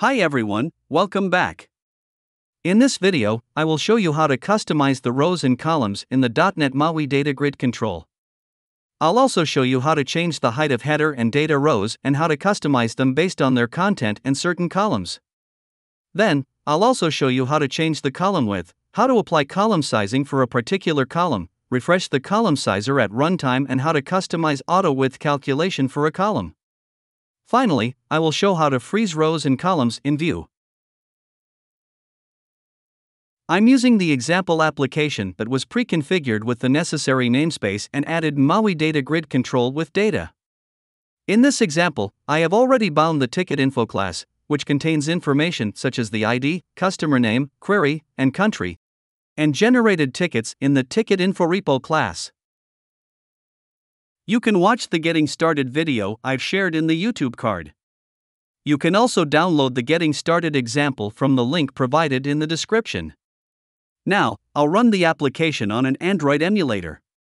Hi everyone, welcome back. In this video, I will show you how to customize the rows and columns in the .NET MAUI DataGrid control. I'll also show you how to change the height of header and data rows and how to customize them based on their content and certain columns. Then, I'll also show you how to change the column width, how to apply column sizing for a particular column, refresh the column sizer at runtime, and how to customize auto width calculation for a column. Finally, I will show how to freeze rows and columns in Vue. I'm using the example application that was pre-configured with the necessary namespace and added MAUI DataGrid control with data. In this example, I have already bound the ticket info class, which contains information such as the ID, customer name, query, and country, and generated tickets in the ticket info repo class. You can watch the Getting Started video I've shared in the YouTube card. You can also download the Getting Started example from the link provided in the description. Now, I'll run the application on an Android emulator.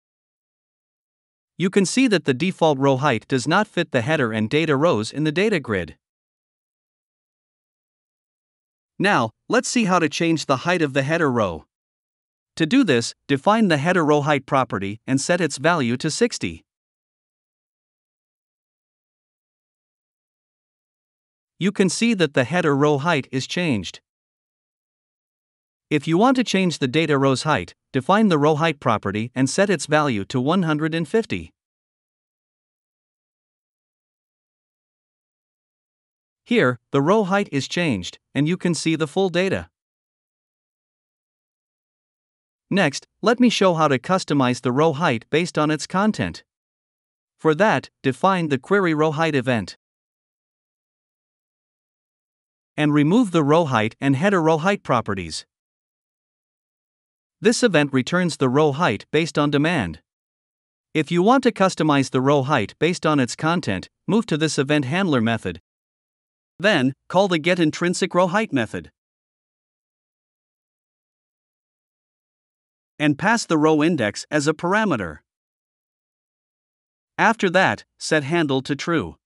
You can see that the default row height does not fit the header and data rows in the data grid. Now, let's see how to change the height of the header row. To do this, define the header row height property and set its value to 60. You can see that the header row height is changed. If you want to change the data row's height, define the row height property and set its value to 150. Here, the row height is changed, and you can see the full data. Next, let me show how to customize the row height based on its content. For that, define the query row height event and remove the row height and header row height properties. This event returns the row height based on demand. If you want to customize the row height based on its content, move to this event handler method. Then, call the getIntrinsic_rowHeight method and pass the row index as a parameter. After that, set handle to true.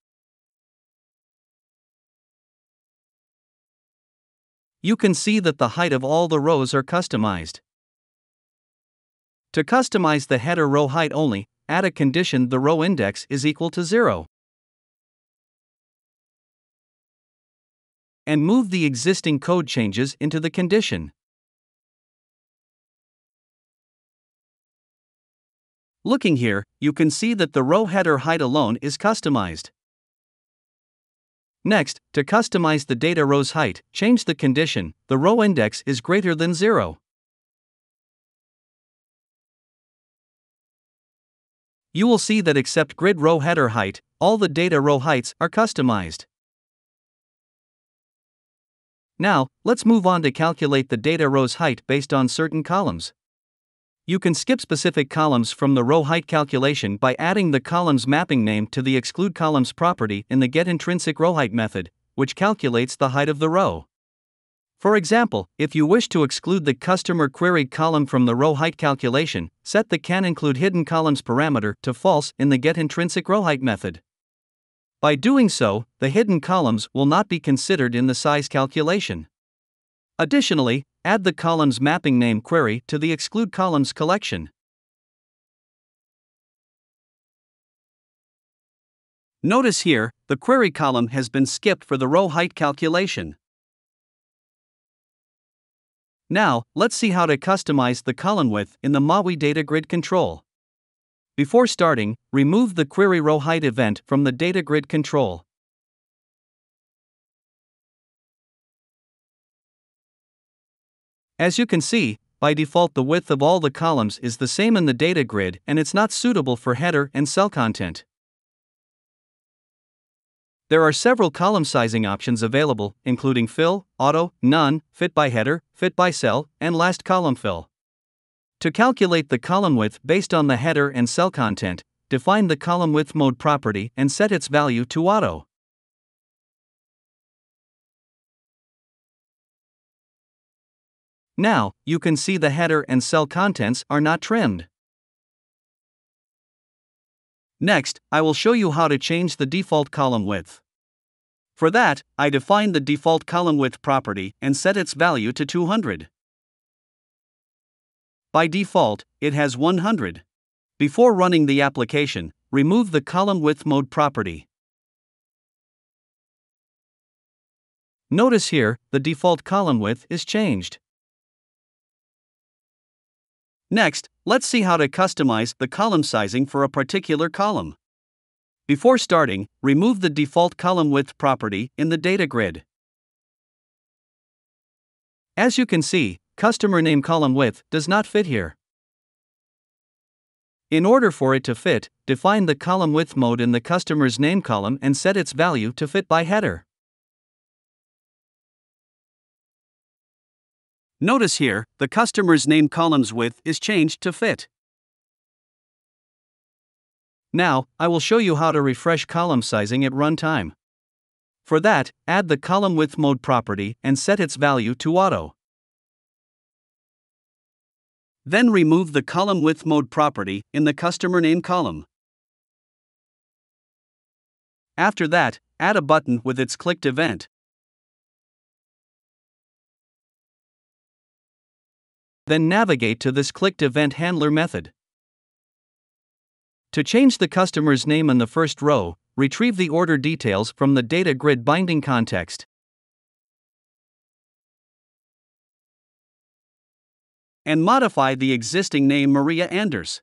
You can see that the height of all the rows are customized. To customize the header row height only, add a condition the row index is equal to 0. And move the existing code changes into the condition. Looking here, you can see that the row header height alone is customized. Next, to customize the data row's height, change the condition, the row index is greater than 0. You will see that except grid row header height, all the data row heights are customized. Now, let's move on to calculate the data row's height based on certain columns. You can skip specific columns from the row height calculation by adding the column's mapping name to the exclude columns property in the getIntrinsic_rowHeight method, which calculates the height of the row. For example, if you wish to exclude the customer queried column from the row height calculation, set the canIncludeHiddenColumns parameter to false in the getIntrinsic_rowHeight method. By doing so, the hidden columns will not be considered in the size calculation. Additionally, add the column's mapping name query to the exclude columns collection. Notice here, the query column has been skipped for the row height calculation. Now, let's see how to customize the column width in the MAUI DataGrid control. Before starting, remove the query row height event from the DataGrid control. As you can see, by default the width of all the columns is the same in the data grid and it's not suitable for header and cell content. There are several column sizing options available, including fill, auto, none, fit by header, fit by cell, and last column fill. To calculate the column width based on the header and cell content, define the column width mode property and set its value to auto. Now, you can see the header and cell contents are not trimmed. Next, I will show you how to change the default column width. For that, I define the default column width property and set its value to 200. By default, it has 100. Before running the application, remove the column width mode property. Notice here, the default column width is changed. Next, let's see how to customize the column sizing for a particular column. Before starting, remove the default column width property in the data grid. As you can see, customer name column width does not fit here. In order for it to fit, define the column width mode in the customer's name column and set its value to fit by header. Notice here, the customer's name column's width is changed to fit. Now, I will show you how to refresh column sizing at runtime. For that, add the column width mode property and set its value to auto. Then remove the column width mode property in the customer name column. After that, add a button with its clicked event. Then navigate to this clicked event handler method. To change the customer's name in the first row, retrieve the order details from the data grid binding context. And modify the existing name Maria Anders.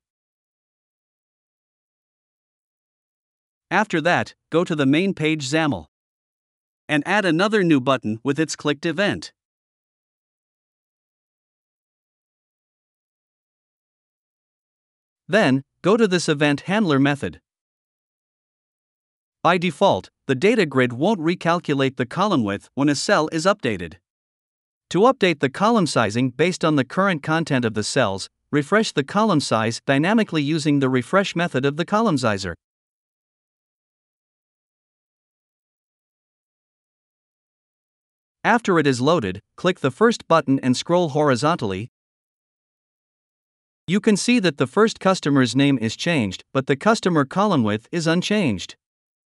After that, go to the main page XAML. And add another new button with its clicked event. Then, go to this event handler method. By default, the data grid won't recalculate the column width when a cell is updated. To update the column sizing based on the current content of the cells, refresh the column size dynamically using the refresh method of the column sizer. After it is loaded, click the first button and scroll horizontally. You can see that the first customer's name is changed, but the customer column width is unchanged.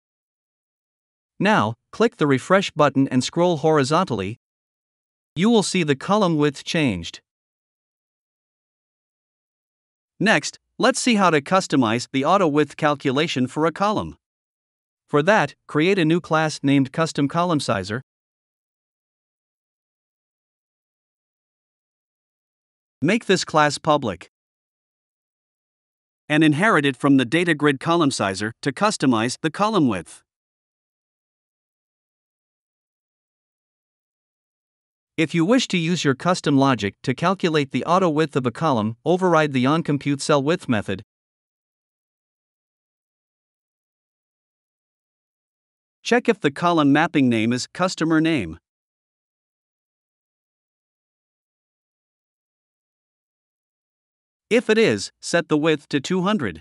Now, click the refresh button and scroll horizontally. You will see the column width changed. Next, let's see how to customize the auto width calculation for a column. For that, create a new class named Custom Column Sizer. Make this class public. And inherit it from the data grid column sizer to customize the column width. If you wish to use your custom logic to calculate the auto width of a column, override the onComputeCellWidth method. Check if the column mapping name is customer name. If it is, set the width to 200.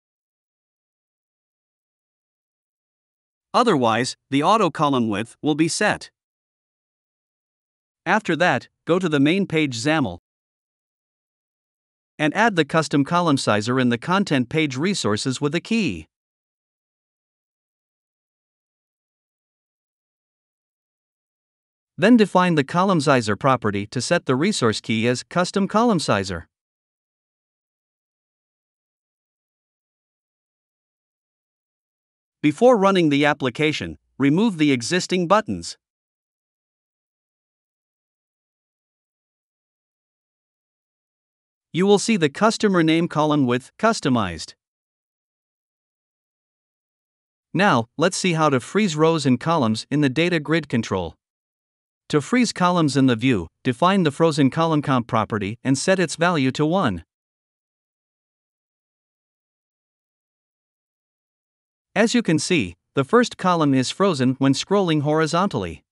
Otherwise, the auto column width will be set. After that, go to the main page XAML and add the custom column sizer in the content page resources with a key. Then define the column sizer property to set the resource key as custom column sizer. Before running the application, remove the existing buttons. You will see the customer name column width customized. Now, let's see how to freeze rows and columns in the data grid control. To freeze columns in the view, define the frozen column count property and set its value to 1. As you can see, the first column is frozen when scrolling horizontally.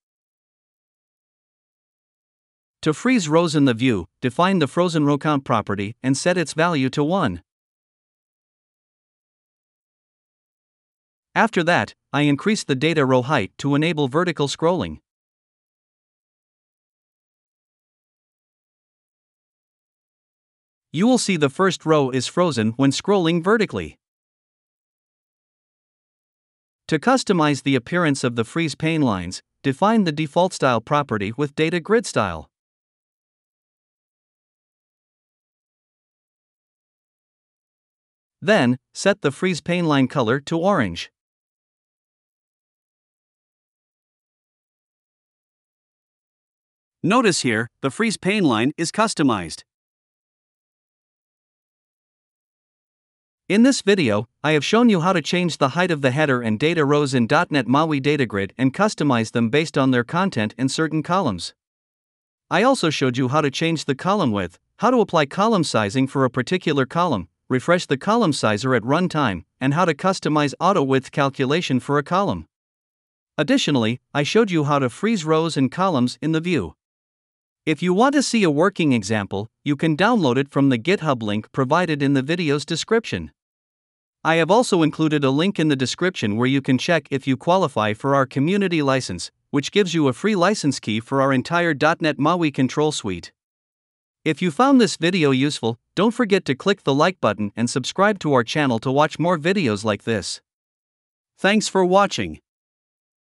To freeze rows in the view, define the frozen row count property and set its value to 1. After that, I increase the data row height to enable vertical scrolling. You will see the first row is frozen when scrolling vertically. To customize the appearance of the freeze pane lines, define the default style property with DataGrid style. Then, set the freeze pane line color to orange. Notice here, the freeze pane line is customized. In this video, I have shown you how to change the height of the header and data rows in .NET MAUI DataGrid and customize them based on their content in certain columns. I also showed you how to change the column width, how to apply column sizing for a particular column, refresh the column sizer at runtime, and how to customize auto width calculation for a column. Additionally, I showed you how to freeze rows and columns in the view. If you want to see a working example, you can download it from the GitHub link provided in the video's description. I have also included a link in the description where you can check if you qualify for our community license, which gives you a free license key for our entire .NET MAUI control suite. If you found this video useful, don't forget to click the like button and subscribe to our channel to watch more videos like this. Thanks for watching.